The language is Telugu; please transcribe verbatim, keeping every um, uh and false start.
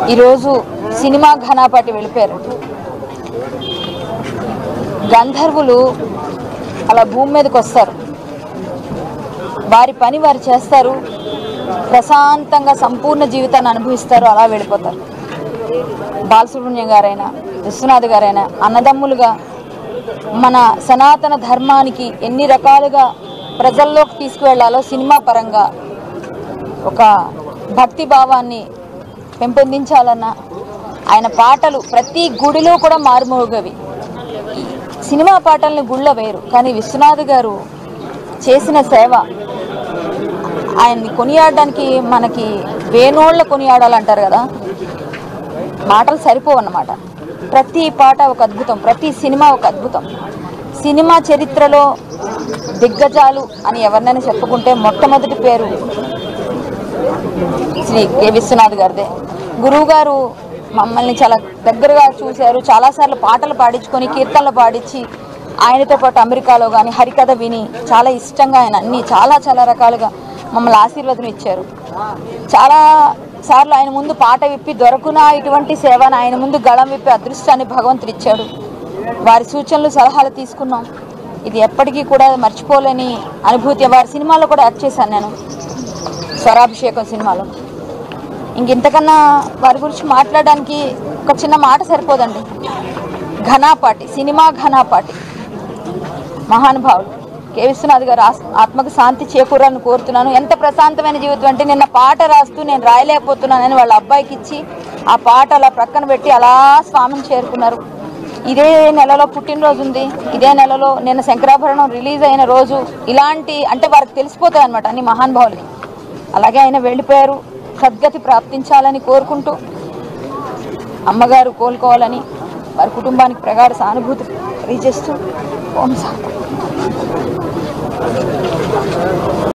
ఈరోజు సినిమా ఘనాపాటి వెళ్ళిపోయారు. గంధర్వులు అలా భూమి మీదకి వస్తారు, వారి పని వారు చేస్తారు, ప్రశాంతంగా సంపూర్ణ జీవితాన్ని అనుభవిస్తారు, అలా వెళ్ళిపోతారు. బాలసుబ్రహ్మణ్యం గారైనా విశ్వనాథ్ గారైనా అన్నదమ్ములుగా మన సనాతన ధర్మానికి ఎన్ని రకాలుగా ప్రజల్లోకి తీసుకువెళ్లాలో సినిమా పరంగా ఒక భక్తి భావాన్ని పెంపొందించాలన్న ఆయన పాటలు ప్రతి గుడిలో కూడా మారుమోగవి. సినిమా పాటల్ని గుళ్ళ వేరు, కానీ విశ్వనాథ్ గారు చేసిన సేవ ఆయన్ని కొనియాడడానికి మనకి వేణోళ్ళ కొనియాడాలంటారు కదా, మాటలు సరిపోవన్నమాట. ప్రతి పాట ఒక అద్భుతం, ప్రతి సినిమా ఒక అద్భుతం. సినిమా చరిత్రలో దిగ్గజాలు అని ఎవరినైనా చెప్పుకుంటే మొట్టమొదటి పేరు శ్రీ కె విశ్వనాథ్ గారిదే. గురువు గారు మమ్మల్ని చాలా దగ్గరగా చూశారు, చాలాసార్లు పాటలు పాడించుకొని కీర్తనలు పాడించి ఆయనతో పాటు అమెరికాలో కానీ హరికథ విని చాలా ఇష్టంగా ఆయన అన్ని చాలా చాలా రకాలుగా మమ్మల్ని ఆశీర్వాదం ఇచ్చారు. చాలా సార్లు ఆయన ముందు పాట విప్పి దొరకున ఇటువంటి సేవను ఆయన ముందు గళం విప్పి అదృష్టాన్ని భగవంతుడు ఇచ్చాడు. వారి సూచనలు సలహాలు తీసుకున్నాం. ఇది ఎప్పటికీ కూడా మర్చిపోలేని అనుభూతి. వారి సినిమాలో కూడా యాక్ట్ చేశాను నేను, స్వరాభిషేకం సినిమాలో. ఇంక ఇంతకన్నా వారి గురించి మాట్లాడడానికి ఒక చిన్న మాట సరిపోదండి. ఘనాపాటి, సినిమా ఘనాపాటి మహానుభావులు కె విశ్వనాథ్ గారు ఆత్మకు శాంతి చేకూరాలని కోరుతున్నాను. ఎంత ప్రశాంతమైన జీవితం అంటే, నిన్న పాట రాస్తూ నేను రాయలేకపోతున్నానని వాళ్ళ అబ్బాయికి ఇచ్చి ఆ పాట అలా ప్రక్కన పెట్టి అలా స్వామిని చేరుకున్నారు. ఇదే నెలలో పుట్టినరోజు ఉంది, ఇదే నెలలో నిన్న శంకరాభరణం రిలీజ్ అయిన రోజు. ఇలాంటి అంటే వారికి తెలిసిపోతాయి అనమాట అన్ని మహానుభావులకి. అలాగే ఆయన వెళ్ళిపోయారు. సద్గతి ప్రాప్తించాలని కోరుకుంటూ, అమ్మగారు కోలుకోవాలని వారి కుటుంబానికి ప్రగాఢ సానుభూతి తెలియజేస్తూ ఓం శాంతి.